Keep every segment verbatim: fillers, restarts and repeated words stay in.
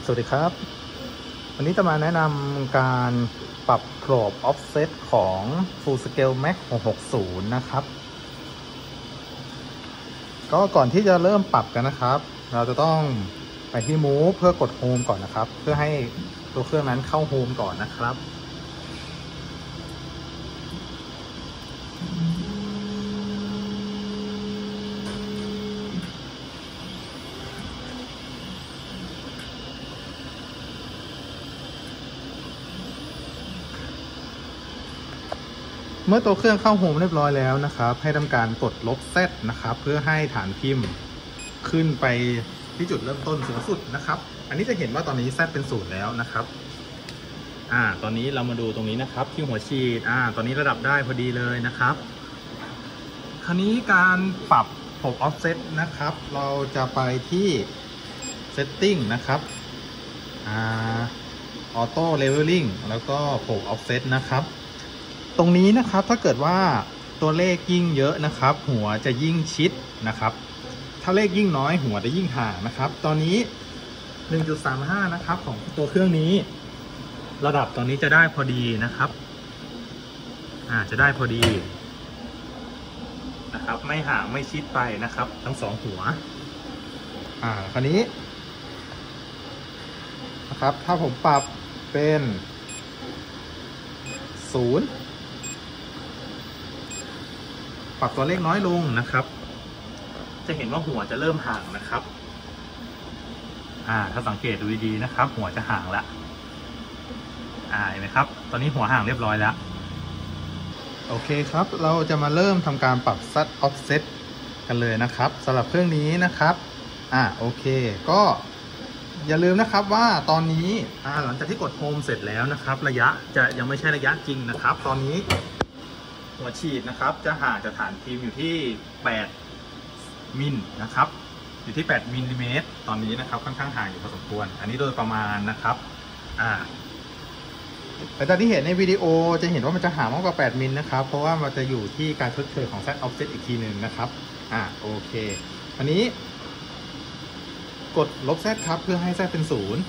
สวัสดีครับวันนี้จะมาแนะนำการปรับกรอบ offset ของ Full Scale Max หกหกศูนย์นะครับก็ก่อนที่จะเริ่มปรับกันนะครับเราจะต้องไปที่ Move เพื่อกด Home ก่อนนะครับเพื่อให้ตัวเครื่องนั้นเข้า Home ก่อนนะครับเมื่อตัวเครื่องเข้าโฮมเรียบร้อยแล้วนะครับให้ทำการกดลบ Z นะครับเพื่อให้ฐานพิมพ์ขึ้นไปที่จุดเริ่มต้นสูงสุดนะครับอันนี้จะเห็นว่าตอนนี้ Z เป็นศูนย์แล้วนะครับอ่าตอนนี้เรามาดูตรงนี้นะครับที่หัวฉีดอ่าตอนนี้ระดับได้พอดีเลยนะครับคราวนี้การปรับผม offset นะครับเราจะไปที่ setting นะครับอ่า auto leveling แล้วก็ผม offset นะครับตรงนี้นะครับถ้าเกิดว่าตัวเลขยิ่งเยอะนะครับหัวจะยิ่งชิดนะครับถ้าเลขยิ่งน้อยหัวจะยิ่งห่างนะครับตอนนี้ หนึ่งจุดสามห้า นะครับของตัวเครื่องนี้ระดับตอนนี้จะได้พอดีนะครับอ่าจะได้พอดีนะครับไม่ห่างไม่ชิดไปนะครับทั้งสองหัวอ่าคราวนี้นะครับถ้าผมปรับเป็นศูนย์ปรับตัวเลขน้อยลงนะครับจะเห็นว่าหัวจะเริ่มห่างนะครับอ่าถ้าสังเกตดูดีๆนะครับหัวจะห่างละอ่าเห็นไหมครับตอนนี้หัวห่างเรียบร้อยแล้วโอเคครับเราจะมาเริ่มทำการปรับ set offset กันเลยนะครับสำหรับเครื่องนี้นะครับอ่าโอเคก็อย่าลืมนะครับว่าตอนนี้อ่าหลังจากที่กดโฮมเสร็จแล้วนะครับระยะจะยังไม่ใช่ระยะจริงนะครับตอนนี้หัวฉีดนะครับจะห่างจากฐานพิมพ์อยู่ที่แปดมิลนะครับอยู่ที่แปดมิลลิเมตรตอนนี้นะครับค่อนข้างห่างอยู่พอสมควรอันนี้โดยประมาณนะครับอ่าแต่ตอนที่เห็นในวิดีโอจะเห็นว่ามันจะห่างมากกว่าแปดมิลนะครับเพราะว่ามันจะอยู่ที่การชดเชยของ set offset อีกทีหนึ่งนะครับอ่าโอเคอันนี้กดลบ Z ครับเพื่อให้ Z เป็นศูนย์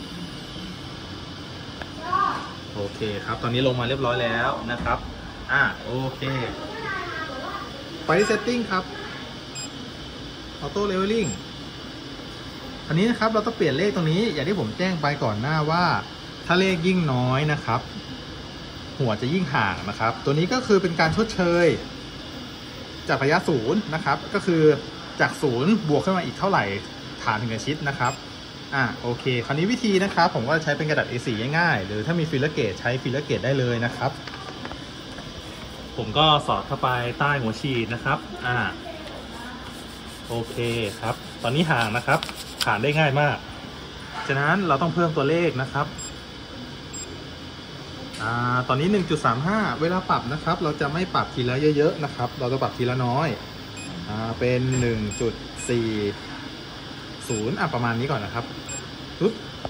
โอเคครับตอนนี้ลงมาเรียบร้อยแล้วนะครับอ่าโอเคไปที่ setting ครับ auto leveling อันนี้นะครับเราต้องเปลี่ยนเลขตรงนี้อย่างที่ผมแจ้งไปก่อนหน้าว่าถ้าเลขยิ่งน้อยนะครับหัวจะยิ่งห่างนะครับตัวนี้ก็คือเป็นการชดเชยจากระยะศูนย์นะครับก็คือจากศูนย์บวกขึ้นมาอีกเท่าไหร่ฐานถึงจะชิดนะครับอ่าโอเคคราวนี้วิธีนะครับผมก็ใช้เป็นกระดาษ เอ โฟร์ ง่ายๆหรือถ้ามีฟิลเลอร์เกจใช้ฟิลเลอร์เกจได้เลยนะครับผมก็สอดเข้าไปใต้หัวฉีดนะครับอ่าโอเคครับตอนนี้ห่างนะครับผ่านได้ง่ายมากฉะนั้นเราต้องเพิ่มตัวเลขนะครับอ่าตอนนี้ หนึ่งจุดสามห้า เวลาปรับนะครับเราจะไม่ปรับทีละเยอะๆนะครับเราจะปรับทีละน้อยอ่าเป็น หนึ่งจุดสี่ศูนย์อ่ะประมาณนี้ก่อนนะครับปึ๊บ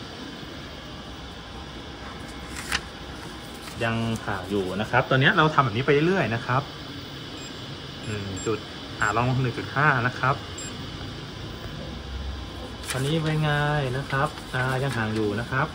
ยังห่างอยู่นะครับตอนนี้เราทำแบบนี้ไปเรื่อยๆนะครับหนึ่งจุดอ่าลอง หนึ่งจุดห้า นะครับตอนนี้ไปง่ายนะครับอ่ายังห่างอยู่นะครับ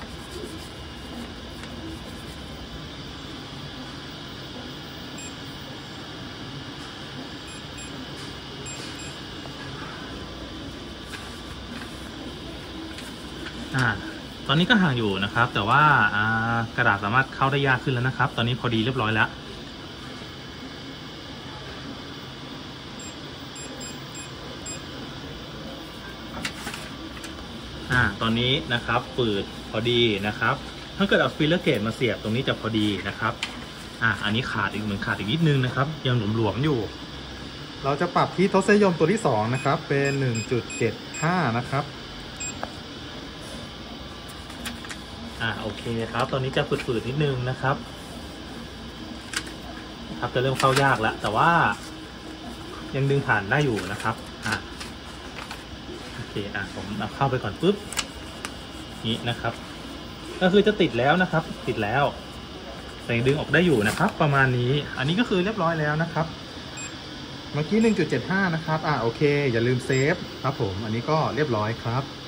อ่าตอนนี้ก็ห่างอยู่นะครับแต่ว่าอ่ากระดาษสามารถเข้าได้ยากขึ้นแล้วนะครับตอนนี้พอดีเรียบร้อยแล้วอ่าตอนนี้นะครับฝืดพอดีนะครับถ้าเกิดเอาฟิลเลอร์เกจมาเสียบตรงนี้จะพอดีนะครับอ่าอันนี้ขาดอีกเหมือนขาดอีกนิดนึงนะครับยังหลวมๆอยู่เราจะปรับที่ทศนิยมตัวที่สองนะครับเป็น หนึ่งจุดเจ็ดห้า นะครับอ่าโอเคครับตอนนี้จะฝืดๆนิดนึงนะครับครับจะเริ่มเข้ายากแล้วแต่ว่ายังดึงผ่านได้อยู่นะครับอ่าโอเคอ่าผมเอาเข้าไปก่อนปุ๊บนี้นะครับก็คือจะติดแล้วนะครับติดแล้วแต่ดึงออกได้อยู่นะครับประมาณนี้อันนี้ก็คือเรียบร้อยแล้วนะครับเมื่อกี้ หนึ่งจุดเจ็ดห้า นะครับอ่าโอเคอย่าลืมเซฟครับผมอันนี้ก็เรียบร้อยครับ